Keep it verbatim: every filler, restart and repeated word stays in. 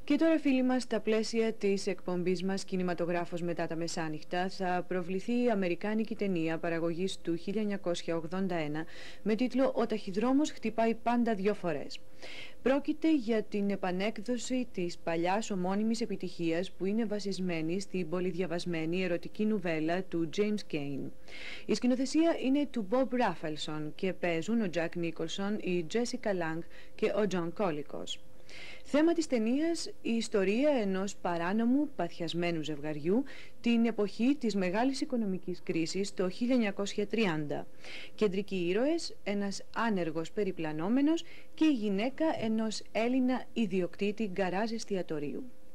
Και τώρα, φίλοι μας, στα πλαίσια της εκπομπής μας «Κινηματογράφος μετά τα μεσάνυχτα» θα προβληθεί η αμερικάνικη ταινία παραγωγής του χίλια εννιακόσια ογδόντα ένα με τίτλο «Ο ταχυδρόμος χτυπάει πάντα δυο φορές». Πρόκειται για την επανέκδοση της παλιάς ομώνυμης επιτυχίας που είναι βασισμένη στην πολυδιαβασμένη ερωτική νουβέλα του James Cain. Η σκηνοθεσία είναι του Bob Rafelson και παίζουν ο Jack Nicholson, η Jessica Lange και ο John Colicos. Θέμα της ταινίας η ιστορία ενός παράνομου παθιασμένου ζευγαριού την εποχή της μεγάλης οικονομικής κρίσης το χίλια εννιακόσια τριάντα. Κεντρικοί ήρωες, ένας άνεργος περιπλανόμενος και η γυναίκα ενός Έλληνα ιδιοκτήτη γκαράζ εστιατορίου.